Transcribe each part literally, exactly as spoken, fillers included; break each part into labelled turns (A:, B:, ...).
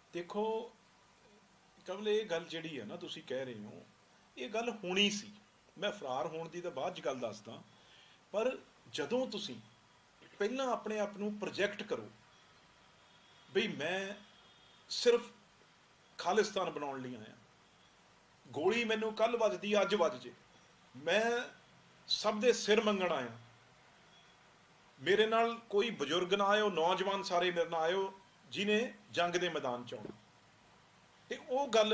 A: देखो कमल, ये गल जिहड़ी है ना तुसीं कह रहे हो, ये गल होनी सी। मैं फरार होने की तो बाद च गल दसदा, पर जदों तुसीं पहलां अपने आप नूं प्रोजैक्ट करो बई मैं सिर्फ खालिस्तान बनाउण लई आया, गोली मैनूं कल वजदी अज वज जे, मैं सब दे सिर मंगण आया, मेरे नाल कोई बजुर्ग ना आयो, नौजवान सारे मेरे नाल आयो जिन्हें जंग के मैदान च आउणा। ते वो गल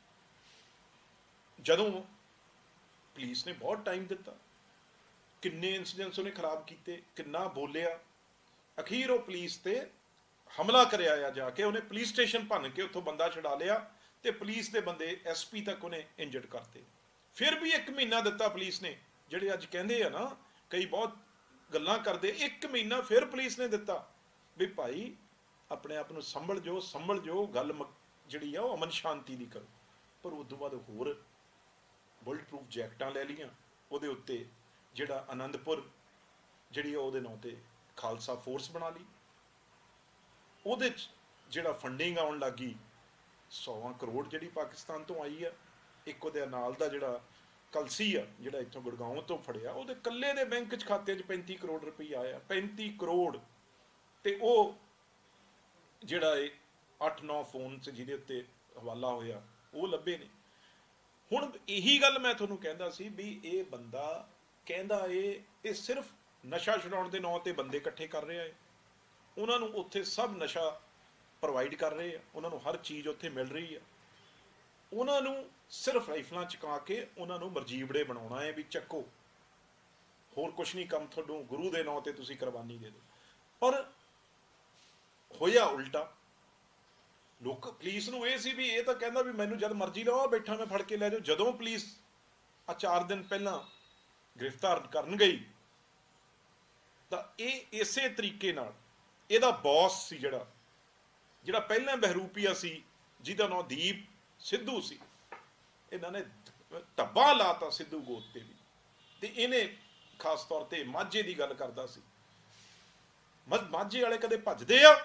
A: जदों पुलिस ने बहुत टाइम दिता, किन्ने इंसीडेंट्स उन्हें खराब किए, किन्ना बोलिया, अखीर वो पुलिस ते हमला कर आया, जाके उन्हें पुलिस स्टेशन भन के उत्थों बंदा छड़ा लिया, तो पुलिस के बंदे एस पी तक उन्हें इंजर्ड करते। फिर भी एक महीना दिता पुलिस ने, जिहड़े अज कहंदे आ ना कई बहुत गल्लां करदे, एक महीना फिर पुलिस ने दिता भी भाई अपने आप नूं संभल जो संभल जो, गल जिहड़ी आ अमन शांति की करो। पर उस तो बाद होर बुलट प्रूफ जैकटां लै लियां, उहदे उत्ते जिहड़ा आनंदपुर जिहड़ी उहदे नां ते खालसा फोर्स बना ली, उहदे जिहड़ा फंडिंग आउण लग गई सौवां करोड़ जिहड़ी पाकिस्तान तो आई है। एक उहदे नाल दा जिहड़ा कलसी आ जिहड़ा इत्थों गुड़गांव तो फड़िया, उहदे कल्ले दे बैंक च खाते च पैंती करोड़ रुपया आया, पैंती करोड़। ते ओह जिहड़ा अठ नौ फोन से जिहदे उत्ते हवाला होया वो लभे ने। हुण यही गल मैं तुहानूं कहंदा सी भी ये बंदा कहंदा ये ये सिर्फ नशा छुड़ाउण दे नां ते बंदे इकट्ठे कर रहा है, उन्होंने उत्थे सब नशा प्रोवाइड कर रहे हैं, उन्होंने हर चीज़ उत्थे मिल रही है, उन्होंने सिर्फ राइफलों चुका के उन्होंने मरजीवड़े बनाना है भी चक्को, होर कुछ नहीं कम, थोड़ों गुरु के नां ते तुसीं कुरबानी दे दो। पर होया उल्टा, लोग पुलिस नूं ये सी भी ये तो कहंदा भी मैनूं जद मर्जी लो बैठा मैं फड़ के लै जाओ। जदों पुलिस आ चार दिन पहला गिरफ्तार करन गई तो ये इसे तरीके नाल इहदा बॉस सी जिहड़ा जिहड़ा पहला बहरूपीआ सी जिहदा नाम दीप सिद्धू सी, इन्हां ने धब्बा लाता सिद्धू गोद ते भी, ते इहने खास तौर ते माझे की गल करदा सी। माझे वाले कदे भजदे आ,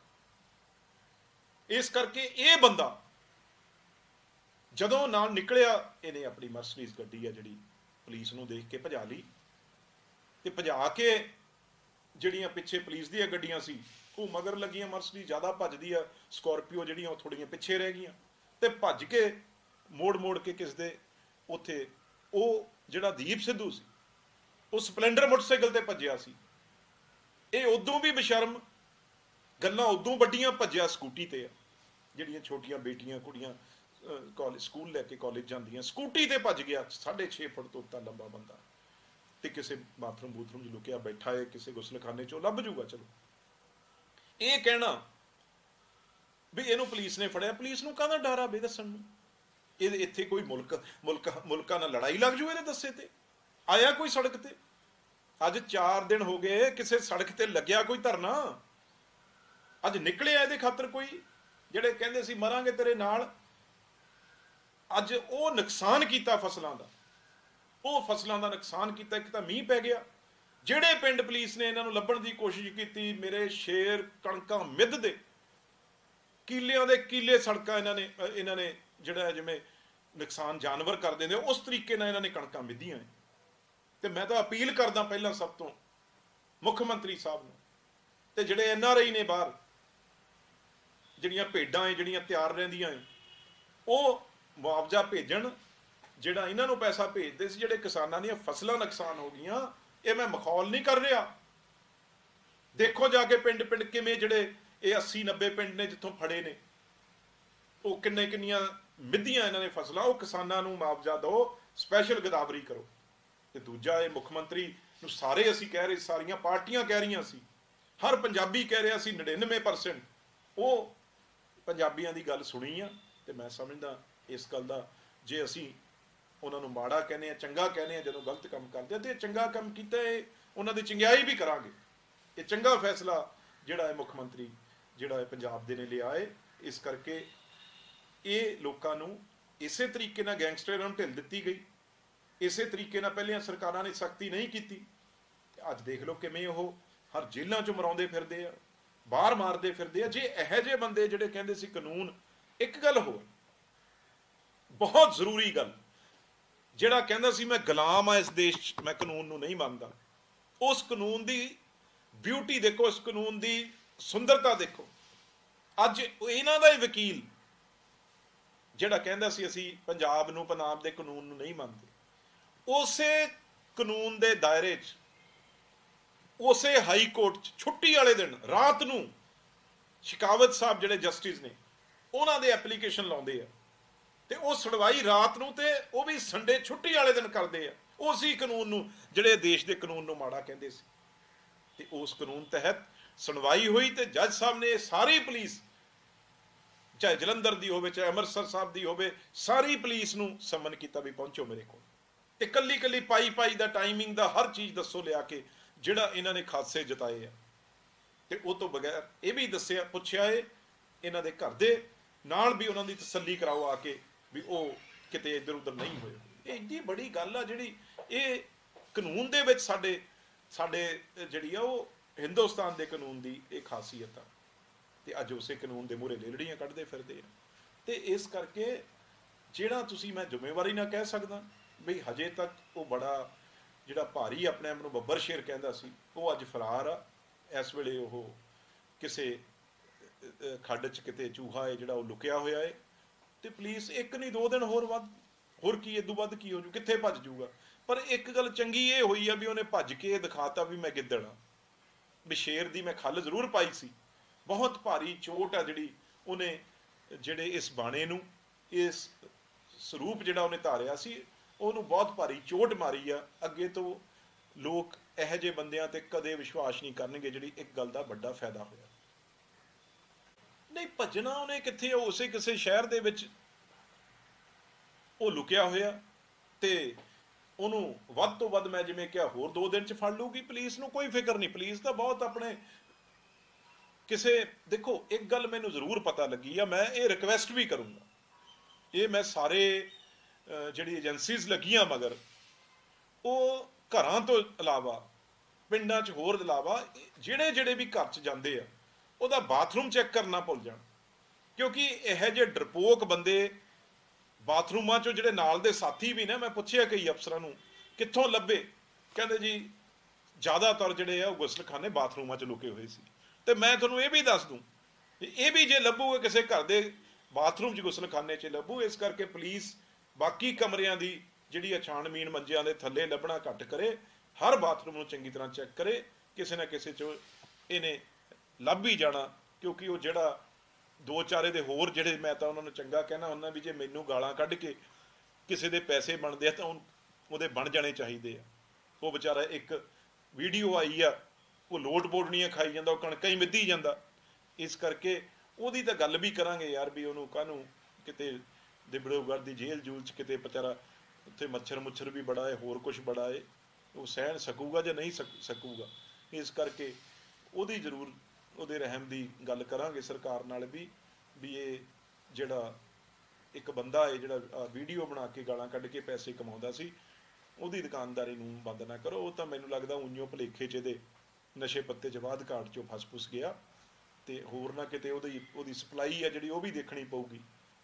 A: इस करके ये बंदा जदों नाल निकलिया, इन्हें अपनी मर्सडीज गड्डी है जिहड़ी पुलिस नूं देख के भजा ली, ते भजा के जिहड़ियां पिछे पुलिस दी गड्डियां सी वो मगर लगियां, मर्सडीज ज़्यादा भजदी आ, स्कॉर्पियो जिहड़ियां थोड़ियां पिछे रह गईयां, ते भज के मोड़ मोड़ के किस दे उत्थे वो जिहड़ा दीप सिद्धू सी वो स्पलेंडर मोटरसाइकिल ते भज्जिया सी। ये उदों भी बेशर्म गल्लां उदों वड्डियां भज्जिया स्कूटी ते आ, जिहड़ियां छोटियां बेटियां कुड़ियां कॉलेज स्कूल लैके कॉलेज जांदियां, स्कूटी ते भज गया साढ़े छे फुट तो उत्ता लंबा बंदा, ते किसी बाथरूम बूथरूम च लुकिया बैठा है, किसी गुसलखाने चो लभ जूगा। चलो ये कहना भी इहनूं पुलिस ने फड़िया, पुलिस नूं काहदा डर आ बे दस्सण नूं, ये इत्थे कोई मुल्क मुल्क मुल्कां नाल लड़ाई लग जू इहदे दस्से ते आया कोई सड़क ते, अज चार दिन हो गए किसी सड़क ते लग्या कोई धरना, अज निकलिया इहदे खातर कोई, जिहड़े कहंदे सी मरांगे तेरे नाल, अज वो नुकसान किया फसलों का, वो फसलों का नुकसान किया। एक तो मीह पै गया, जिहड़े पिंड पुलिस ने इन्हों लभण की कोशिश की, मेरे शेर कणकां मिधदे कीलियां दे कीले सड़कां इन्होंने इन्होंने जिहड़ा जिवें नुकसान जानवर कर देंदे उस तरीके नाल इन्होंने कणकां मिधियां। ते मैं तो अपील करदा पहलां सब तो मुख मंत्री साहब नूं ते जिहड़े एन आर आई ने बाहर जिहड़ियां भेडां है जिहड़ियां तैयार रहिंदियां वो मुआवजा भेजण, जिहड़ा इन्हां नूं पैसा भेजदे सी, जिहड़े किसानां दीयां फसलां नुकसान हो गईयां, ये मैं मखौल नहीं कर रहा। देखो जाके पिंड पिंड किवें जिहड़े ये अस्सी नब्बे पिंड ने जिथों फड़े ने, वो किन्ने किन्नियां मिधियां इन्हां ने फसलां, वो किसानां नूं मुआवजा दो, स्पैशल गिरदावरी करो। ते दूजा ये मुख मंत्री नूं सारे असीं कह रहे, सारियां पार्टियां कह रही सी, हर पंजाबी कह रहा सी, नड़िनवे परसेंट वो पंजाबियां दी गल सुनी आ। ते मैं समझदा इस गल दा जे असीं उन्हां नूं माड़ा कहने चंगा कहने जदों गलत काम करदे ते चंगा काम कीता है उन्हां दी चंगियाई भी करांगे। ये चंगा फैसला जिहड़ा है मुख मंत्री जिहड़ा है पंजाब दे ने लिया है, इस करके ये लोकां नूं इसे तरीके नाल गैंगस्टरां नूं ढिल दित्ती गई, इसे तरीके नाल पहलियां सरकारां ने सख्ती नहीं की। अज देख लो किवें ओह हर जेलों चों मराउंदे फिरदे आ, ਬਾਹਰ ਮਾਰਦੇ ਫਿਰਦੇ ਆ। ਜੇ ਇਹੋ ਜਿਹੇ ਬੰਦੇ ਜਿਹੜੇ ਕਹਿੰਦੇ ਸੀ ਕਾਨੂੰਨ, ਇੱਕ ਗੱਲ ਹੋਰ ਬਹੁਤ ਜ਼ਰੂਰੀ ਗੱਲ, ਜਿਹੜਾ ਕਹਿੰਦਾ ਸੀ ਮੈਂ ਗੁਲਾਮ ਆ ਇਸ ਦੇਸ਼ 'ਚ, ਮੈਂ ਕਾਨੂੰਨ ਨੂੰ ਨਹੀਂ ਮੰਨਦਾ, ਉਸ ਕਾਨੂੰਨ ਦੀ ਬਿਊਟੀ ਦੇਖੋ, ਇਸ ਕਾਨੂੰਨ ਦੀ ਸੁੰਦਰਤਾ ਦੇਖੋ। ਅੱਜ ਇਹਨਾਂ ਦਾ ਹੀ ਵਕੀਲ ਜਿਹੜਾ ਕਹਿੰਦਾ ਸੀ ਅਸੀਂ ਪੰਜਾਬ ਨੂੰ, ਪੰਜਾਬ ਦੇ ਕਾਨੂੰਨ ਨੂੰ ਨਹੀਂ ਮੰਨਦੇ, ਉਸੇ ਕਾਨੂੰਨ ਦੇ ਦਾਇਰੇ 'ਚ ਉਸੇ ਹਾਈ ਕੋਰਟ 'ਚ ਛੁੱਟੀ ਵਾਲੇ ਦਿਨ ਰਾਤ ਨੂੰ ਸ਼ਿਕਾਵਤ ਸਾਹਿਬ ਜਿਹੜੇ ਜਸਟਿਸ ਨੇ, ਉਹਨਾਂ ਦੇ ਐਪਲੀਕੇਸ਼ਨ ਲਾਉਂਦੇ ਆ ਤੇ ਉਹ ਸੁਣਵਾਈ ਰਾਤ ਨੂੰ, ਤੇ ਉਹ ਵੀ ਸੰਡੇ ਛੁੱਟੀ ਵਾਲੇ ਦਿਨ ਕਰਦੇ ਆ, ਉਸੇ ਕਾਨੂੰਨ ਨੂੰ ਜਿਹੜੇ ਦੇਸ਼ ਦੇ ਕਾਨੂੰਨ ਨੂੰ ਮਾੜਾ ਕਹਿੰਦੇ ਸੀ। ਤੇ ਉਸ ਕਾਨੂੰਨ ਤਹਿਤ ਸੁਣਵਾਈ ਹੋਈ ਤੇ ਜੱਜ ਸਾਹਿਬ ਨੇ ਸਾਰੀ ਪੁਲਿਸ, ਚਾਹੇ ਜਲੰਧਰ ਦੀ ਹੋਵੇ ਚਾਹੇ ਅੰਮ੍ਰਿਤਸਰ ਸਾਹਿਬ ਦੀ ਹੋਵੇ, ਸਾਰੀ ਪੁਲਿਸ ਨੂੰ ਸਮਨ ਕੀਤਾ ਵੀ ਪਹੁੰਚੋ ਮੇਰੇ ਕੋਲ, ਤੇ ਕੱਲੀ ਕੱਲੀ ਪਾਈ ਪਾਈ ਦਾ ਟਾਈਮਿੰਗ ਦਾ ਹਰ ਚੀਜ਼ ਦੱਸੋ ਲਿਆ ਕੇ ਜਿਹੜਾ ਇਹਨਾਂ ਨੇ ਖਾਸੇ ਜਤਾਏ ਆ। ਤੇ ਉਹ ਤੋਂ ਬਗੈਰ ਇਹ ਵੀ ਦੱਸਿਆ, ਪੁੱਛਿਆ ਏ ਇਹਨਾਂ ਦੇ ਘਰ ਦੇ ਨਾਲ ਵੀ ਉਹਨਾਂ ਦੀ ਤਸੱਲੀ ਕਰਾਓ ਆ ਕੇ ਵੀ ਉਹ ਕਿਤੇ ਇੱਧਰ ਉੱਧਰ ਨਹੀਂ ਹੋਏ। ਇਹ ਇੰਨੀ ਬੜੀ ਗੱਲ ਆ ਜਿਹੜੀ ਇਹ ਕਾਨੂੰਨ ਦੇ ਵਿੱਚ ਸਾਡੇ ਸਾਡੇ ਜਿਹੜੀ ਆ ਉਹ ਹਿੰਦੁਸਤਾਨ ਦੇ ਕਾਨੂੰਨ ਦੀ ਇਹ ਖਾਸੀਅਤ ਆ। ਤੇ ਅੱਜ ਉਸੇ ਕਾਨੂੰਨ ਦੇ ਮੂਹਰੇ ਲੇਲੜੀਆਂ ਕੱਢਦੇ ਫਿਰਦੇ ਆ। ਤੇ ਇਸ ਕਰਕੇ ਜਿਹੜਾ ਤੁਸੀਂ, ਮੈਂ ਜ਼ਿੰਮੇਵਾਰੀ ਨਾਲ ਕਹਿ ਸਕਦਾ ਵੀ ਹਜੇ ਤੱਕ ਉਹ ਬੜਾ ਜਿਹੜਾ ਭਾਰੀ ਆਪਣੇ ਆਪ ਨੂੰ ਬੱਬਰ ਸ਼ੇਰ ਕਹਿੰਦਾ ਸੀ, ਉਹ ਅੱਜ ਫਰਾਰ ਆ। ਇਸ ਵੇਲੇ ਉਹ ਕਿਸੇ ਖੱਡ 'ਚ ਕਿਤੇ ਚੂਹਾ ਹੈ ਜਿਹੜਾ ਉਹ ਲੁਕਿਆ ਹੋਇਆ ਹੈ। ਤੇ ਪੁਲਿਸ ਇੱਕ ਨਹੀਂ ਦੋ ਦਿਨ ਹੋਰ ਵੱਧ, ਹੋਰ ਕੀ ਇਦੋਂ ਵੱਧ ਕੀ ਹੋ ਜੂ, ਕਿੱਥੇ ਭੱਜ ਜੂਗਾ। ਪਰ ਇੱਕ ਗੱਲ ਚੰਗੀ ਇਹ ਹੋਈ ਆ ਵੀ ਉਹਨੇ ਭੱਜ ਕੇ ਦਿਖਾਤਾ ਵੀ ਮੈਂ ਗਿੱਦੜ ਆ, ਵੀ ਸ਼ੇਰ ਦੀ ਮੈਂ ਖੱਲ ਜ਼ਰੂਰ ਪਾਈ ਸੀ। ਬਹੁਤ ਭਾਰੀ ਚੋਟ ਆ ਜਿਹੜੀ ਉਹਨੇ, ਜਿਹੜੇ ਇਸ ਬਾਣੇ ਨੂੰ, ਇਸ ਸਰੂਪ ਜਿਹੜਾ ਉਹਨੇ ਧਾਰਿਆ ਸੀ, ਉਹਨੂੰ ਬਹੁਤ ਭਾਰੀ ਚੋਟ ਮਾਰੀ ਆ। ਅੱਗੇ ਤੋਂ ਲੋਕ ਇਹੋ ਜਿਹੇ ਬੰਦਿਆਂ ਤੇ ਕਦੇ ਵਿਸ਼ਵਾਸ ਨਹੀਂ ਕਰਨਗੇ, ਜਿਹੜੀ ਇੱਕ ਗੱਲ ਦਾ ਵੱਡਾ ਫਾਇਦਾ ਹੋਇਆ। ਨਹੀਂ ਭੱਜਣਾ ਉਹਨੇ ਕਿੱਥੇ, ਉਸੇ ਕਿਸੇ ਸ਼ਹਿਰ ਦੇ ਵਿੱਚ ਉਹ ਲੁਕਿਆ ਹੋਇਆ, ਤੇ ਉਹਨੂੰ ਵੱਧ ਤੋਂ ਵੱਧ, ਮੈਂ ਜਿਵੇਂ ਕਿਹਾ, ਹੋਰ ਦੋ ਦਿਨ 'ਚ ਫੜ ਲੂਗੀ। ਪੁਲਿਸ ਨੂੰ ਕੋਈ ਫਿਕਰ ਨਹੀਂ, ਪੁਲਿਸ ਤਾਂ ਬਹੁਤ ਆਪਣੇ ਕਿਸੇ, ਦੇਖੋ ਇੱਕ ਗੱਲ ਮੈਨੂੰ ਜ਼ਰੂਰ ਪਤਾ ਲੱਗੀ ਆ, ਮੈਂ ਇਹ ਰਿਕਵੈਸਟ ਵੀ ਕਰੂੰਗਾ, ਇਹ ਮੈਂ ਸਾਰੇ ਜਿਹੜੀ ਏਜੰਸੀਜ਼ ਲੱਗੀਆਂ ਮਗਰ, ਉਹ ਘਰਾਂ ਤੋਂ ਇਲਾਵਾ ਪਿੰਡਾਂ 'ਚ ਹੋਰ ਇਲਾਵਾ ਜਿਹੜੇ ਜਿਹੜੇ ਵੀ ਘਰ 'ਚ ਜਾਂਦੇ ਆ ਉਹਦਾ ਬਾਥਰੂਮ ਚੈੱਕ ਕਰਨਾ ਭੁੱਲ ਜਾਣ। ਕਿਉਂਕਿ ਇਹੋ ਜਿਹੇ ਡਰਪੋਕ ਬੰਦੇ ਬਾਥਰੂਮਾਂ 'ਚੋਂ, ਜਿਹੜੇ ਨਾਲ ਦੇ ਸਾਥੀ ਵੀ ਨੇ, ਮੈਂ ਪੁੱਛਿਆ ਕਈ ਅਫਸਰਾਂ ਨੂੰ ਕਿੱਥੋਂ ਲੱਭੇ, ਕਹਿੰਦੇ ਜੀ ਜ਼ਿਆਦਾਤਰ ਜਿਹੜੇ ਆ ਉਹ ਗੁਸਲਖਾਨੇ ਬਾਥਰੂਮਾਂ 'ਚ ਲੁਕੇ ਹੋਏ ਸੀ। ਤੇ ਮੈਂ ਤੁਹਾਨੂੰ ਇਹ ਵੀ ਦੱਸ ਦੂੰ, ਇਹ ਵੀ ਜੇ ਲੱਭੂਗਾ ਕਿਸੇ ਘਰ ਦੇ ਬਾਥਰੂਮ 'ਚ, ਗੁਸਲਖਾਨੇ 'ਚ ਲੱਭੂ। ਇਸ ਕਰਕੇ ਪੁਲਿਸ ਬਾਕੀ ਕਮਰਿਆਂ ਦੀ ਜਿਹੜੀ ਆ ਛਾਣਬੀਣ ਮੰਜਿਆਂ ਦੇ ਥੱਲੇ ਲੱਭਣਾ ਘੱਟ ਕਰੇ, ਹਰ ਬਾਥਰੂਮ ਨੂੰ ਚੰਗੀ ਤਰ੍ਹਾਂ ਚੈੱਕ ਕਰੇ, ਕਿਸੇ ਨਾ ਕਿਸੇ 'ਚ ਇਹਨੇ ਲੱਭ ਹੀ ਜਾਣਾ। ਕਿਉਂਕਿ ਉਹ ਜਿਹੜਾ ਦੋ ਚਾਰੇ ਦੇ ਹੋਰ ਜਿਹੜੇ, ਮੈਂ ਤਾਂ ਉਹਨਾਂ ਨੂੰ ਚੰਗਾ ਕਹਿਣਾ ਹੁੰਦਾ ਵੀ ਜੇ ਮੈਨੂੰ ਗਾਲਾਂ ਕੱਢ ਕੇ ਕਿਸੇ ਦੇ ਪੈਸੇ ਬਣਦੇ ਆ ਤਾਂ ਉਹਦੇ ਬਣ ਜਾਣੇ ਚਾਹੀਦੇ ਆ। ਉਹ ਵਿਚਾਰਾ ਇੱਕ ਵੀਡੀਓ ਆਈ ਆ, ਉਹ ਲੋਟ ਬੋੜਨੀਆਂ ਖਾਈ ਜਾਂਦਾ, ਉਹ ਕਣਕਾਂ ਹੀ ਮਿੱਧੀ ਜਾਂਦਾ। ਇਸ ਕਰਕੇ ਉਹਦੀ ਤਾਂ ਗੱਲ ਵੀ ਕਰਾਂਗੇ ਯਾਰ, ਵੀ ਉਹਨੂੰ ਕਾਹਨੂੰ ਕਿਤੇ ਦਿਬੜੋਗੜ੍ਹ ਦੀ ਜੇਲ੍ਹ ਜੂਲ 'ਚ ਕਿਤੇ ਵਿਚਾਰਾ, ਉੱਥੇ ਮੱਛਰ ਮੁੱਛਰ ਵੀ ਬੜਾ ਹੈ, ਹੋਰ ਕੁਛ ਬੜਾ ਹੈ, ਉਹ ਸਹਿਣ ਸਕੂਗਾ ਜਾਂ ਨਹੀਂ ਸਕੂਗਾ। ਇਸ ਕਰਕੇ ਉਹਦੀ ਜ਼ਰੂਰ, ਉਹਦੇ ਰਹਿਮ ਦੀ ਗੱਲ ਕਰਾਂਗੇ ਸਰਕਾਰ ਨਾਲ ਵੀ, ਵੀ ਇਹ ਜਿਹੜਾ ਇੱਕ ਬੰਦਾ ਹੈ ਜਿਹੜਾ ਵੀਡੀਓ ਬਣਾ ਕੇ ਗਾਲਾਂ ਕੱਢ ਕੇ ਪੈਸੇ ਕਮਾਉਂਦਾ ਸੀ, ਉਹਦੀ ਦੁਕਾਨਦਾਰੀ ਨੂੰ ਬੰਦ ਨਾ ਕਰੋ। ਉਹ ਤਾਂ ਮੈਨੂੰ ਲੱਗਦਾ ਉਈਓ ਭੁਲੇਖੇ 'ਚ ਇਹਦੇ ਨਸ਼ੇ ਪੱਤੇ 'ਚ ਬਾਅਦ ਘਾਟ 'ਚੋਂ ਫਸ ਫੁਸ ਗਿਆ, ਤੇ ਹੋਰ ਨਾ ਕਿਤੇ ਉਹਦੀ ਉਹਦੀ ਸਪਲਾਈ ਆ ਜਿਹੜੀ ਉਹ ਵੀ ਦੇਖਣੀ ਪਊਗੀ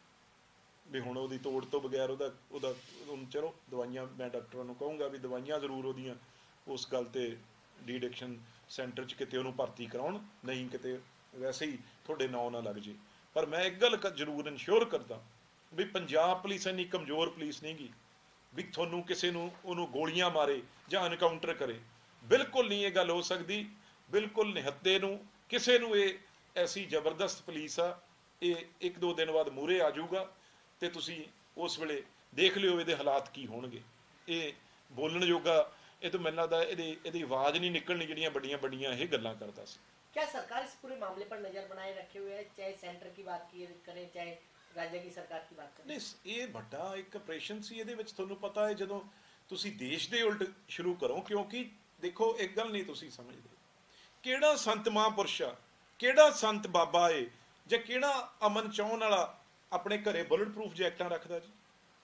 A: ਵੀ ਹੁਣ ਉਹਦੀ ਤੋੜ ਤੋਂ ਬਗੈਰ ਉਹਦਾ ਉਹਦਾ ਹੁਣ ਚਲੋ ਦਵਾਈਆਂ, ਮੈਂ ਡਾਕਟਰਾਂ ਨੂੰ ਕਹੂੰਗਾ ਵੀ ਦਵਾਈਆਂ ਜ਼ਰੂਰ ਉਹਦੀਆਂ ਉਸ ਗੱਲ 'ਤੇ ਡੀ ਐਡਿਕਸ਼ਨ ਸੈਂਟਰ 'ਚ ਕਿਤੇ ਉਹਨੂੰ ਭਰਤੀ ਕਰਾਉਣ, ਨਹੀਂ ਕਿਤੇ ਵੈਸੇ ਹੀ ਤੁਹਾਡੇ ਨਾਂ ਨਾ ਲੱਗ ਜੇ। ਪਰ ਮੈਂ ਇੱਕ ਗੱਲ ਜ਼ਰੂਰ ਇਨਸ਼ੋਰ ਕਰਦਾ ਵੀ ਪੰਜਾਬ ਪੁਲਿਸ ਇੰਨੀ ਕਮਜ਼ੋਰ ਪੁਲਿਸ ਨਹੀਂ ਗੀ ਵੀ ਤੁਹਾਨੂੰ ਕਿਸੇ ਨੂੰ ਉਹਨੂੰ ਗੋਲੀਆਂ ਮਾਰੇ ਜਾਂ ਐਨਕਾਊਂਟਰ ਕਰੇ। ਬਿਲਕੁਲ ਨਹੀਂ ਇਹ ਗੱਲ ਹੋ ਸਕਦੀ, ਬਿਲਕੁਲ ਨਿਹੱਤੇ ਨੂੰ ਕਿਸੇ ਨੂੰ ਇਹ ਐਸੀ ਜ਼ਬਰਦਸਤ ਪੁਲਿਸ ਆ, ਇਹ ਇੱਕ ਦੋ ਦਿਨ ਬਾਅਦ ਮੂਹਰੇ ਆ ਜਾਊਗਾ ਤੇ ਤੁਸੀਂ ਉਸ ਵੇਲੇ ਦੇਖ ਲਿਓ ਇਹਦੇ ਹਾਲਾਤ ਕੀ ਹੋਣਗੇ। ਇਹ ਬੋਲਣ ਜੋਗਾ, ਇਹ ਤਾਂ ਮੈਨੂੰ ਲੱਗਦਾ ਇਹਦੀ ਇਹਦੀ ਆਵਾਜ਼ नहीं निकलनी ਜਿਹੜੀਆਂ ਵੱਡੀਆਂ ਵੱਡੀਆਂ ਇਹ ਗੱਲਾਂ ਕਰਦਾ ਸੀ।
B: क्या सरकार इस पूरे मामले पर नजर बनाए रखे हुए है, चाहे सेंटर की बात की करें चाहे राज्य की सरकार की बात करें?
A: नहीं, ਇਹ ਵੱਡਾ ਇੱਕ ਆਪਰੇਸ਼ਨ ਸੀ। ਇਹਦੇ ਵਿੱਚ ਤੁਹਾਨੂੰ ਪਤਾ ਹੈ ਜਦੋਂ ਤੁਸੀਂ ਦੇਸ਼ ਦੇ ਉਲਟ ਸ਼ੁਰੂ ਕਰੋ, ਕਿਉਂਕਿ ਦੇਖੋ ਇੱਕ ਗੱਲ ਨਹੀਂ ਤੁਸੀਂ ਸਮਝਦੇ, ਕਿਹੜਾ ਸੰਤ ਮਹਾਂਪੁਰਸ਼ ਆ, ਕਿਹੜਾ ਸੰਤ ਬਾਬਾ ਏ, ਜਾਂ ਕਿਹੜਾ ਅਮਨ ਚਾਹੁਣ ਵਾਲਾ ਆਪਣੇ ਘਰੇ ਬੁਲਟ ਪ੍ਰੂਫ ਜੈਕਟਾਂ ਰੱਖਦਾ ਜੀ?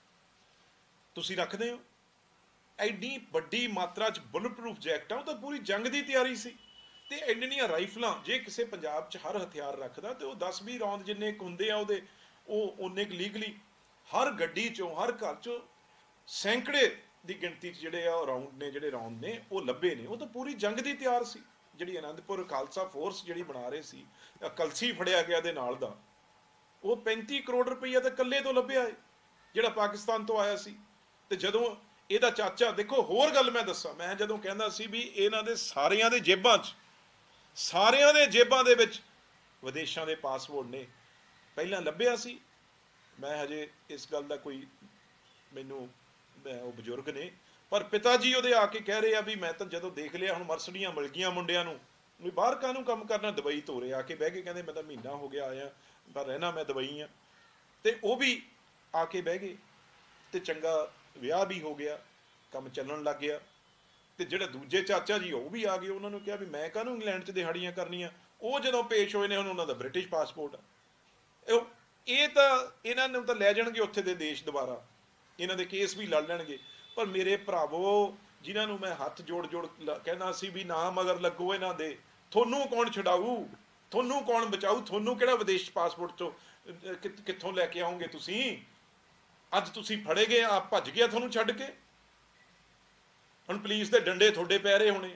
A: ਤੁਸੀਂ ਰੱਖਦੇ ਹੋ? ਐਡੀ ਵੱਡੀ ਮਾਤਰਾ 'ਚ ਬੁਲਟ ਪ੍ਰੂਫ ਜੈਕਟਾਂ, ਉਹ ਤਾਂ ਪੂਰੀ ਜੰਗ ਦੀ ਤਿਆਰੀ ਸੀ। ਤੇ ਇੰਨੀਆਂ ਰਾਈਫਲਾਂ ਜੇ ਕਿਸੇ ਪੰਜਾਬ 'ਚ ਹਰ ਹਥਿਆਰ ਰੱਖਦਾ ਤੇ ਉਹ ਦਸ ਵੀਹ ਰੌਂਦ ਜਿੰਨੇ ਕੁ ਹੁੰਦੇ ਆ ਉਹਦੇ, ਉਹ ਉਨੇ ਕੁ ਲੀਗਲੀ ਹਰ ਗੱਡੀ 'ਚੋਂ ਹਰ ਘਰ 'ਚੋਂ ਸੈਂਕੜੇ ਦੀ ਗਿਣਤੀ 'ਚ ਜਿਹੜੇ ਆ ਰਾਉਂਡ ਨੇ, ਜਿਹੜੇ ਰੌਂਦ ਨੇ ਉਹ ਲੱਭੇ ਨੇ। ਉਹ ਤਾਂ ਪੂਰੀ ਜੰਗ ਦੀ ਤਿਆਰ ਸੀ। ਜਿਹੜੀ ਆਨੰਦਪੁਰ ਖਾਲਸਾ ਫੋਰਸ ਜਿਹੜੀ ਬਣਾ ਰਹੇ ਸੀ, ਕਲਸੀ ਫੜਿਆ ਗਿਆ ਦੇ ਨਾਲ ਦਾ, ਉਹ ਪੈਂਤੀ ਕਰੋੜ ਰੁਪਈਆ ਤਾਂ ਇਕੱਲੇ ਤੋਂ ਲੱਭਿਆ ਏ ਜਿਹੜਾ ਪਾਕਿਸਤਾਨ ਤੋਂ ਆਇਆ ਸੀ। ਤੇ ਜਦੋਂ ਇਹਦਾ ਚਾਚਾ, ਦੇਖੋ ਹੋਰ ਗੱਲ ਮੈਂ ਦੱਸਾਂ, ਮੈਂ ਜਦੋਂ ਕਹਿੰਦਾ ਸੀ ਵੀ ਇਹਨਾਂ ਦੇ ਸਾਰਿਆਂ ਦੇ ਜੇਬਾਂ 'ਚ ਸਾਰਿਆਂ ਦੇ ਜੇਬਾਂ ਦੇ ਵਿੱਚ ਵਿਦੇਸ਼ਾਂ ਦੇ ਪਾਸਪੋਰਟ ਨੇ, ਪਹਿਲਾਂ ਲੱਭਿਆ ਸੀ। ਮੈਂ ਹਜੇ ਇਸ ਗੱਲ ਦਾ ਕੋਈ, ਮੈਨੂੰ ਮੈਂ ਉਹ ਬਜ਼ੁਰਗ ਨੇ, ਪਰ ਪਿਤਾ ਜੀ ਉਹਦੇ ਆ ਕੇ ਕਹਿ ਰਹੇ ਆ ਵੀ ਮੈਂ ਤਾਂ ਜਦੋਂ ਦੇਖ ਲਿਆ ਹੁਣ ਮਰਸਡੀਆਂ ਮਿਲ ਗਈਆਂ ਮੁੰਡਿਆਂ ਨੂੰ, ਵੀ ਬਾਹਰ ਕਾਹਨੂੰ ਕੰਮ ਕਰਨਾ, ਦੁਬਈ ਤੋਰੇ ਆ ਕੇ ਬਹਿ ਕੇ ਕਹਿੰਦੇ ਮੈਂ ਤਾਂ ਮਹੀਨਾ ਹੋ ਗਿਆ ਆਇਆ, ਪਰ ਰਹਿਣਾ ਮੈਂ ਦੁਬਈ ਆ। ਤੇ ਉਹ ਵੀ ਆ ਕੇ ਬਹਿ ਗਏ ਤੇ ਚੰਗਾ ਵਿਆਹ ਵੀ ਹੋ ਗਿਆ, ਕੰਮ ਚੱਲਣ ਲੱਗ ਗਿਆ। ਤੇ ਜਿਹੜੇ ਦੂਜੇ ਚਾਚਾ ਜੀ ਉਹ ਵੀ ਆ ਗਏ, ਉਹਨਾਂ ਨੂੰ ਕਿਹਾ ਵੀ ਮੈਂ ਕਾਹਨੂੰ ਇੰਗਲੈਂਡ 'ਚ ਦਿਹਾੜੀਆਂ ਕਰਨੀਆਂ। ਉਹ ਜਦੋਂ ਪੇਸ਼ ਹੋਏ ਨੇ ਹੁਣ ਉਹਨਾਂ ਦਾ ਬ੍ਰਿਟਿਸ਼ ਪਾਸਪੋਰਟ ਆ। ਇਹ ਤਾਂ ਇਹਨਾਂ ਨੂੰ ਤਾਂ ਲੈ ਜਾਣਗੇ ਉੱਥੇ ਦੇ ਦੇਸ਼ ਦੁਬਾਰਾ, ਇਹਨਾਂ ਦੇ ਕੇਸ ਵੀ ਲੜ ਲੈਣਗੇ। ਪਰ ਮੇਰੇ ਭਰਾਵੋ, ਜਿਨ੍ਹਾਂ ਨੂੰ ਮੈਂ ਹੱਥ ਜੋੜ ਜੋੜ ਕਹਿਣਾ ਸੀ ਵੀ ਨਾ ਮਗਰ ਲੱਗੋ ਇਹਨਾਂ ਦੇ, ਤੁਹਾਨੂੰ ਕੌਣ ਛਡਾਊ, ਤੁਹਾਨੂੰ ਕੌਣ ਬਚਾਊ, ਤੁਹਾਨੂੰ ਕਿਹੜਾ ਵਿਦੇਸ਼ ਪਾਸਪੋਰਟ ਤੋਂ ਕਿੱਥੋਂ ਲੈ ਕੇ ਆਉਂਗੇ ਤੁਸੀਂ। ਅੱਜ ਤੁਸੀਂ ਫੜੇ ਗਏ, ਆਪ ਭੱਜ ਗਿਆ ਤੁਹਾਨੂੰ ਛੱਡ ਕੇ। ਹੁਣ ਪੁਲਿਸ ਦੇ ਡੰਡੇ ਤੁਹਾਡੇ ਪੈ ਰਹੇ ਹੋਣੇ,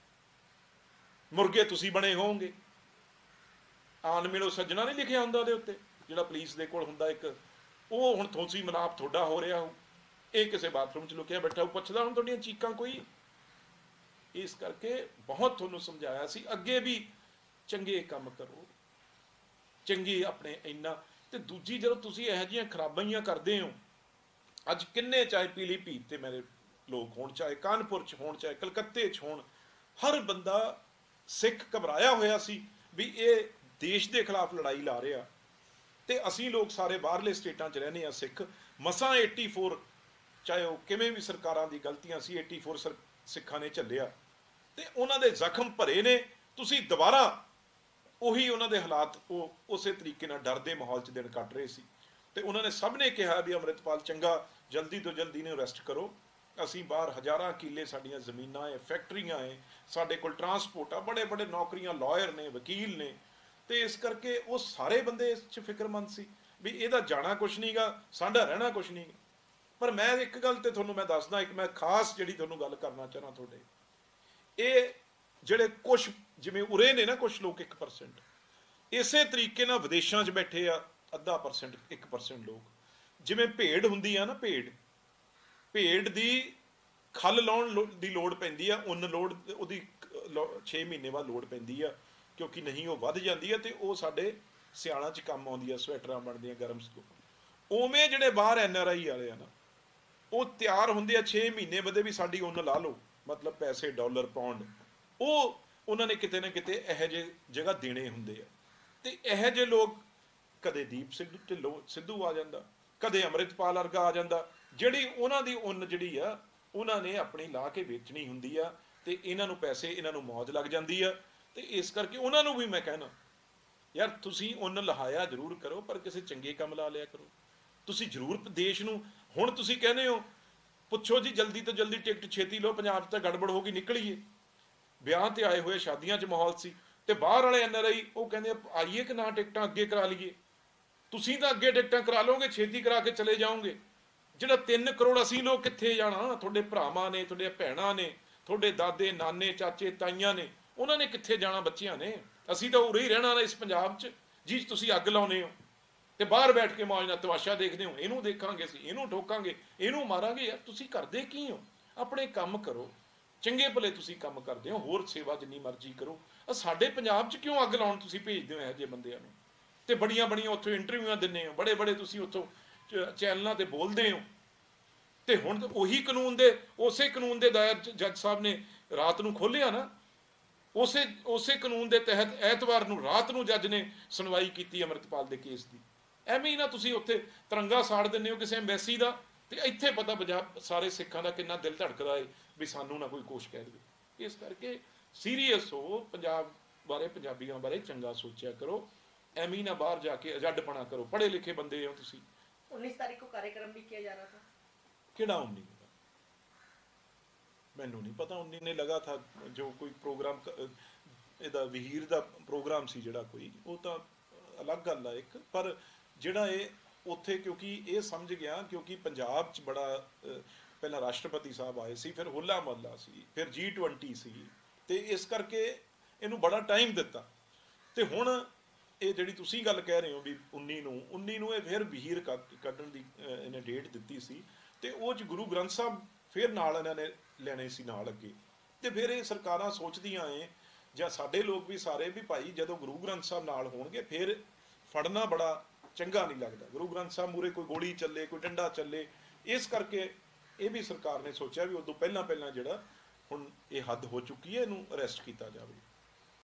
A: ਮੁਰਗੇ ਤੁਸੀਂ ਬਣੇ ਹੋਵੋਗੇ। ਆਨ ਮਿਲੋ ਸੱਜਣਾ ਨਹੀਂ ਲਿਖਿਆ ਹੁੰਦਾ ਉਹਦੇ ਉੱਤੇ, ਜਿਹੜਾ ਪੁਲਿਸ ਦੇ ਕੋਲ ਹੁੰਦਾ ਇੱਕ, ਉਹ ਹੁਣ ਤੁਸੀਂ ਮਨਾਪ ਤੁਹਾਡਾ ਹੋ ਰਿਹਾ ਹੋ, ਇਹ ਕਿਸੇ ਬਾਥਰੂਮ 'ਚ ਲੁਕਿਆ ਬੈਠਾ ਉਹ ਪੁੱਛਦਾ ਹੁਣ ਤੁਹਾਡੀਆਂ ਚੀਕਾਂ ਕੋਈ। ਇਸ ਕਰਕੇ ਬਹੁਤ ਤੁਹਾਨੂੰ ਸਮਝਾਇਆ ਸੀ, ਅੱਗੇ ਵੀ ਚੰਗੇ ਕੰਮ ਕਰੋ, ਚੰਗੇ ਆਪਣੇ ਇੰਨਾ। ਤੇ ਦੂਜੀ, ਜਦੋਂ ਤੁਸੀਂ ਇਹੋ ਜਿਹੀਆਂ ਖਰਾਬਾਈਆਂ ਕਰਦੇ ਹੋ, ਅੱਜ ਕਿੰਨੇ ਚਾਹੇ ਪੀਲੀਭੀਤ ਤੇ ਮੇਰੇ ਲੋਕ ਹੋਣ, ਚਾਹੇ ਕਾਨਪੁਰ 'ਚ ਹੋਣ, ਚਾਹੇ ਕਲਕੱਤੇ 'ਚ ਹੋਣ, ਹਰ ਬੰਦਾ ਸਿੱਖ ਘਬਰਾਇਆ ਹੋਇਆ ਸੀ ਵੀ ਇਹ ਦੇਸ਼ ਦੇ ਖਿਲਾਫ ਲੜਾਈ ਲਾ ਰਿਹਾ। ਤੇ ਅਸੀਂ ਲੋਕ ਸਾਰੇ ਬਾਹਰਲੇ ਸਟੇਟਾਂ 'ਚ ਰਹਿੰਦੇ ਆ ਸਿੱਖ, ਮਸਾਂ ਚੁਰਾਸੀ, ਚਾਹੇ ਉਹ ਕਿਵੇਂ ਵੀ ਸਰਕਾਰਾਂ ਦੀ ਗਲਤੀਆਂ ਸੀ, ਚੁਰਾਸੀ ਸਿੱਖਾਂ ਨੇ ਝੱਲਿਆ ਤੇ ਉਹਨਾਂ ਦੇ ਜ਼ਖਮ ਭਰੇ ਨੇ। ਤੁਸੀਂ ਦੁਬਾਰਾ ਉਹੀ ਉਹਨਾਂ ਦੇ ਹਾਲਾਤ, ਉਹ ਉਸੇ ਤਰੀਕੇ ਨਾਲ ਡਰ ਦੇ ਮਾਹੌਲ 'ਚ ਦਿਨ ਕੱਟ ਰਹੇ ਸੀ। ਤੇ ਉਹਨਾਂ ਨੇ ਸਭ ਨੇ ਕਿਹਾ ਵੀ ਅੰਮ੍ਰਿਤਪਾਲ ਚੰਗਾ ਜਲਦੀ ਤੋਂ ਜਲਦੀ ਨੇ ਅਰੈਸਟ ਕਰੋ, ਅਸੀਂ ਬਾਹਰ ਹਜ਼ਾਰਾਂ ਕਿੱਲੇ ਸਾਡੀਆਂ ਜ਼ਮੀਨਾਂ ਹੈ, ਫੈਕਟਰੀਆਂ ਹੈ, ਸਾਡੇ ਕੋਲ ਟਰਾਂਸਪੋਰਟ ਆ, ਬੜੇ ਬੜੇ ਨੌਕਰੀਆਂ, ਲਾਇਰ ਨੇ, ਵਕੀਲ ਨੇ। ਤੇ ਇਸ ਕਰਕੇ ਉਹ ਸਾਰੇ ਬੰਦੇ ਇਸ 'ਚ ਫਿਕਰਮੰਦ ਸੀ ਵੀ ਇਹਦਾ ਜਾਣਾ ਕੁਛ ਨਹੀਂ ਗਾ, ਸਾਡਾ ਰਹਿਣਾ ਕੁਛ ਨਹੀਂ। ਪਰ ਮੈਂ ਇੱਕ ਗੱਲ ਤੇ ਤੁਹਾਨੂੰ ਮੈਂ ਦੱਸਦਾ, ਇੱਕ ਮੈਂ ਖਾਸ ਜਿਹੜੀ ਤੁਹਾਨੂੰ ਗੱਲ ਕਰਨਾ ਚਾਹਨਾ ਤੁਹਾਡੇ, ਇਹ ਜਿਹੜੇ ਕੁਛ ਜਿਵੇਂ ਉਰੇ ਨੇ ਨਾ ਕੁਛ ਲੋਕ, ਇੱਕ ਪਰਸੈਂਟ ਇਸੇ ਤਰੀਕੇ ਨਾਲ ਵਿਦੇਸ਼ਾਂ 'ਚ ਬੈਠੇ ਆ, ਅੱਧਾ ਪਰਸੈਂਟ, ਇੱਕ ਪਰਸੈਂਟ ਲੋਕ। ਜਿਵੇਂ ਭੇਡ ਹੁੰਦੀ ਆ ਨਾ, ਭੇਡ ਭੇਡ ਦੀ ਖੱਲ ਲਾਉਣ ਦੀ ਲੋੜ ਪੈਂਦੀ ਆ, ਉੱਨ ਲੋੜ ਉਹਦੀ ਛੇ ਮਹੀਨੇ ਬਾਅਦ ਲੋੜ ਪੈਂਦੀ ਆ, ਕਿਉਂਕਿ ਨਹੀਂ ਉਹ ਵੱਧ ਜਾਂਦੀ ਆ ਤੇ ਉਹ ਸਾਡੇ ਸਿਆਲਾਂ 'ਚ ਕੰਮ ਆਉਂਦੀ ਆ, ਸਵੈਟਰਾਂ ਬਣਦੀਆਂ ਗਰਮ। ਉਵੇਂ ਜਿਹੜੇ ਬਾਹਰ ਐਨ ਆਰ ਆਈ ਵਾਲੇ ਆ ਨਾ, ਉਹ ਤਿਆਰ ਹੁੰਦੇ ਆ ਛੇ ਮਹੀਨੇ ਬਦੇ ਵੀ ਸਾਡੀ ਉੱਨ ਲਾ ਲਓ, ਮਤਲਬ ਪੈਸੇ, ਡਾਲਰ, ਪਾਉਂਡ, ਉਹ ਉਹਨਾਂ ਨੇ ਕਿਤੇ ਨਾ ਕਿਤੇ ਇਹੋ ਜਿਹੇ ਜਗ੍ਹਾ ਦੇਣੇ ਹੁੰਦੇ ਆ। ਤੇ ਇਹੋ ਜਿਹੇ ਲੋਕ, ਕਦੇ ਦੀਪ ਸਿੱਧੂ ਢਿੱਲੋਂ ਸਿੱਧੂ ਆ ਜਾਂਦਾ, ਕਦੇ ਅੰਮ੍ਰਿਤਪਾਲ ਵਰਗਾ ਆ ਜਾਂਦਾ, ਜਿਹੜੀ ਉਹਨਾਂ ਦੀ ਉੱਨ ਜਿਹੜੀ ਆ ਉਹਨਾਂ ਨੇ ਆਪਣੀ ਲਾ ਕੇ ਵੇਚਣੀ ਹੁੰਦੀ ਆ ਤੇ ਇਹਨਾਂ ਨੂੰ ਪੈਸੇ, ਇਹਨਾਂ ਨੂੰ ਮੌਜ ਲੱਗ ਜਾਂਦੀ ਆ। ਤੇ ਇਸ ਕਰਕੇ ਉਹਨਾਂ ਨੂੰ ਵੀ ਮੈਂ ਕਹਿਣਾ, ਯਾਰ ਤੁਸੀਂ ਉੱਨ ਲਹਾਇਆ ਜ਼ਰੂਰ ਕਰੋ, ਪਰ ਕਿਸੇ ਚੰਗੇ ਕੰਮ ਲਾ ਲਿਆ ਕਰੋ। ਤੁਸੀਂ ਜ਼ਰੂਰ ਦੇਸ਼ ਨੂੰ, ਹੁਣ ਤੁਸੀਂ ਕਹਿੰਦੇ ਹੋ ਪੁੱਛੋ ਜੀ ਜਲਦੀ ਤੋਂ ਜਲਦੀ ਟਿਕਟ ਛੇਤੀ ਲਓ, ਪੰਜਾਬ 'ਚ ਤਾਂ ਗੜਬੜ ਹੋ ਗਈ, ਨਿਕਲੀਏ। ਵਿਆਹ ਤੇ ਆਏ ਹੋਏ, ਸ਼ਾਦੀਆਂ 'ਚ ਮਾਹੌਲ ਸੀ, ਤੇ ਬਾਹਰ ਵਾਲੇ ਐਨ ਆਰ ਆਈ ਉਹ ਕਹਿੰਦੇ ਆਈਏ ਕਿ ਨਾ ਟਿਕਟਾਂ ਅੱਗੇ ਕਰਾ ਲਈਏ। ਤੁਸੀਂ ਤਾਂ ਅੱਗੇ ਟਿਕਟਾਂ ਕਰਾ ਲਓਗੇ, ਛੇਤੀ ਕਰਾ ਕੇ ਚਲੇ ਜਾਓਗੇ। ਜਿਹੜਾ ਤਿੰਨ ਕਰੋੜ ਅਸੀਂ ਲੋਕ ਕਿੱਥੇ ਜਾਣਾ? ਤੁਹਾਡੇ ਭਰਾਵਾਂ ਨੇ, ਤੁਹਾਡੇ ਭੈਣਾਂ ਨੇ, ਤੁਹਾਡੇ ਦਾਦੇ, ਨਾਨੇ, ਚਾਚੇ, ਤਾਈਆਂ ਨੇ, ਉਹਨਾਂ ਨੇ ਕਿੱਥੇ ਜਾਣਾ? ਬੱਚਿਆਂ ਨੇ। ਅਸੀਂ ਤਾਂ ਉਰੇ ਹੀ ਰਹਿਣਾ ਨਾ ਇਸ ਪੰਜਾਬ 'ਚ, ਜਿਸ ਤੁਸੀਂ ਅੱਗ ਲਾਉਨੇ ਹੋ ਤੇ ਬਾਹਰ ਬੈਠ ਕੇ ਮੌਜ ਨਾਲ ਤਮਾਸ਼ਾ ਦੇਖਦੇ ਹੋ। ਇਹਨੂੰ ਦੇਖਾਂਗੇ ਅਸੀਂ, ਇਹਨੂੰ ਠੋਕਾਂਗੇ, ਇਹਨੂੰ ਮਾਰਾਂਗੇ। ਯਾਰ ਤੁਸੀਂ ਕਰਦੇ ਕੀ ਹੋ? ਆਪਣੇ ਕੰਮ ਕਰੋ, ਚੰਗੇ ਭਲੇ ਤੁਸੀਂ ਕੰਮ ਕਰਦੇ ਹੋ, ਹੋਰ ਸੇਵਾ ਜਿੰਨੀ ਮਰਜ਼ੀ ਕਰੋ। ਸਾਡੇ ਪੰਜਾਬ 'ਚ ਕਿਉਂ ਅੱਗ ਲਾਉਣ ਤੁਸੀਂ ਭੇਜਦੇ ਹੋ ਇਹੋ ਜਿਹੇ ਬੰਦਿਆਂ ਨੂੰ? ਤੇ ਬੜੀਆਂ ਬੜੀਆਂ ਉੱਥੋਂ ਇੰਟਰਵਿਊਆਂ ਦਿੰਦੇ ਹੋ, ਬੜੇ ਬੜੇ ਤੁਸੀਂ ਉੱਥੋਂ ਚੈਨਲਾਂ ਤੇ ਬੋਲਦੇ ਹੋ। ਤੇ ਹੁਣ ਉਹੀ ਕਾਨੂੰਨ ਦੇ, ਉਸੇ ਕਾਨੂੰਨ ਦੇ ਦਾਇਰ ਜੱਜ ਸਾਹਿਬ ਨੇ ਰਾਤ ਨੂੰ ਖੋਲ੍ਹਿਆ ਨਾ, ਉਸੇ ਉਸੇ ਕਾਨੂੰਨ ਦੇ ਤਹਿਤ ਐਤਵਾਰ ਨੂੰ ਰਾਤ ਨੂੰ ਜੱਜ ਨੇ ਸੁਣਵਾਈ ਕੀਤੀ ਅੰਮ੍ਰਿਤਪਾਲ ਦੇ ਕੇਸ ਦੀ। ਐਵੇਂ ਹੀ ਨਾ ਤੁਸੀਂ ਉੱਥੇ ਤਿਰੰਗਾ ਸਾੜ ਦਿੰਦੇ ਹੋ ਕਿਸੇ ਐਮਬੈਸੀ ਦਾ, ਤੇ ਇੱਥੇ ਪਤਾ ਪੰਜਾਬ ਸਾਰੇ ਸਿੱਖਾਂ ਦਾ ਕਿੰਨਾ ਦਿਲ ਧੜਕਦਾ ਹੈ ਵੀ ਸਾਨੂੰ ਨਾ ਕੋਈ ਕੁਛ ਕਹਿ ਦੇਵੇ। ਇਸ ਕਰਕੇ ਸੀਰੀਅਸ ਹੋ, ਪੰਜਾਬ ਬਾਰੇ, ਪੰਜਾਬੀਆਂ ਬਾਰੇ ਚੰਗਾ ਸੋਚਿਆ ਕਰੋ। ਐਵੇਂ ਨਾ ਬਾਹਰ ਜਾ ਕੇ ਅਜੱਡਪਣਾ ਕਰੋ। ਪੜ੍ਹੇ ਲਿਖੇ ਬੰਦੇ ਹੋ ਤੁਸੀਂ।
B: उन्नीस तारीख को कार्यक्रम भी किया जा रहा था।
A: ਕਿਹੜਾ ਉੱਨੀ? ਮੈਨੂੰ ਨਹੀਂ ਪਤਾ। ਉੱਨੀ ਨੇ ਲਗਾ ਥਾ ਜੋ ਕੋਈ ਪ੍ਰੋਗਰਾਮ ਇਹਦਾ ਵਹੀਰ ਦਾ ਪ੍ਰੋਗਰਾਮ ਸੀ ਜਿਹੜਾ ਕੋਈ, ਉਹ ਤਾਂ ਅਲੱਗ ਗੱਲ ਆ ਇੱਕ, ਪਰ ਜਿਹੜਾ ਇਹ ਉੱਥੇ ਕਿਉਂਕਿ ਇਹ ਸਮਝ ਗਿਆ, ਕਿਉਂਕਿ ਪੰਜਾਬ 'ਚ ਬੜਾ ਅਹ, ਪਹਿਲਾਂ ਰਾਸ਼ਟਰਪਤੀ ਸਾਹਿਬ ਆਏ ਸੀ, ਫਿਰ ਹੋਲਾ ਮਹੱਲਾ ਸੀ, ਫਿਰ ਜੀ ਟਵੰਟੀ ਸੀ, ਤੇ ਇਸ ਕਰਕੇ ਇਹਨੂੰ ਬੜਾ ਟਾਈਮ ਦਿੱਤਾ। ਤੇ ਹੁਣ ਇਹ ਜਿਹੜੀ ਤੁਸੀਂ ਗੱਲ ਕਹਿ ਰਹੇ ਹੋ ਵੀ ਉੱਨੀ ਨੂੰ ਉੱਨੀ ਨੂੰ ਇਹ ਫਿਰ ਵਹੀਰ ਕੱਢਣ ਦੀ ਇਹਨੇ ਡੇਟ ਦਿੱਤੀ ਸੀ, ਤੇ ਉਹ 'ਚ ਗੁਰੂ ਗ੍ਰੰਥ ਸਾਹਿਬ ਫਿਰ ਨਾਲ ਇਹਨਾਂ ਨੇ ਲੈਣੇ ਸੀ ਨਾਲ ਅੱਗੇ। ਤੇ ਫਿਰ ਇਹ ਸਰਕਾਰਾਂ ਸੋਚਦੀਆਂ ਏ, ਜਾਂ ਸਾਡੇ ਲੋਕ ਵੀ ਸਾਰੇ, ਵੀ ਭਾਈ ਜਦੋਂ ਗੁਰੂ ਗ੍ਰੰਥ ਸਾਹਿਬ ਨਾਲ ਹੋਣਗੇ ਫਿਰ ਫੜਨਾ ਬੜਾ ਚੰਗਾ ਨਹੀਂ ਲੱਗਦਾ, ਗੁਰੂ ਗ੍ਰੰਥ ਸਾਹਿਬ ਮੂਹਰੇ ਕੋਈ ਗੋਲੀ ਚੱਲੇ, ਕੋਈ ਡੰਡਾ ਚੱਲੇ। ਇਸ ਕਰਕੇ ਇਹ ਵੀ ਸਰਕਾਰ ਨੇ ਸੋਚਿਆ ਵੀ ਉਦੋਂ ਪਹਿਲਾਂ ਪਹਿਲਾਂ ਜਿਹੜਾ ਹੁਣ ਇਹ ਹੱਦ ਹੋ ਚੁੱਕੀ ਹੈ, ਇਹਨੂੰ ਅਰੈਸਟ ਕੀਤਾ ਜਾਵੇ।